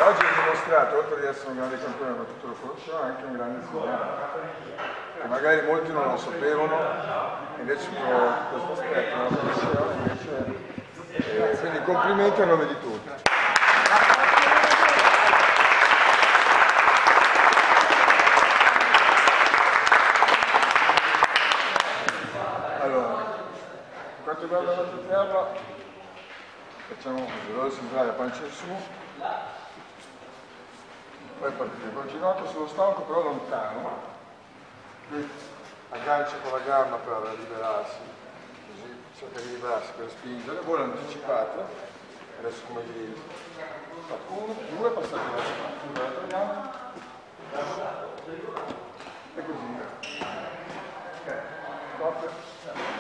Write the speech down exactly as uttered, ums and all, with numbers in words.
oggi ho dimostrato, oltre ad essere un grande campione, ma tutto lo conoscevo, anche un grande insegnante. Che magari molti non lo sapevano, invece questo aspetto della professione, invece, eh, quindi complimenti a nome di tutti. Allora, per quanto riguarda la terra, facciamo così, allora si sdraia pancia in su, poi partite con il ginocchio sullo stomaco però lontano, qui aggancia con la gamba per liberarsi, così cerca di liberarsi per spingere, voi anticipate, adesso come vi fate uno, due, passate dall'altra gamba, e così, ok, stop.